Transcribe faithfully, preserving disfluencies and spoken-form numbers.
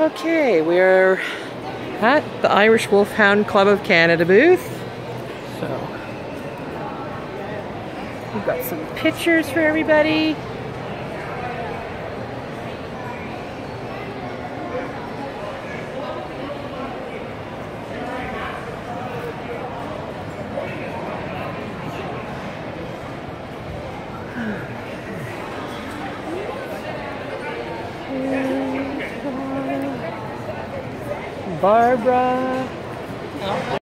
Okay, we're at the Irish Wolfhound Club of Canada booth. So, we've got some pictures for everybody. Barbara.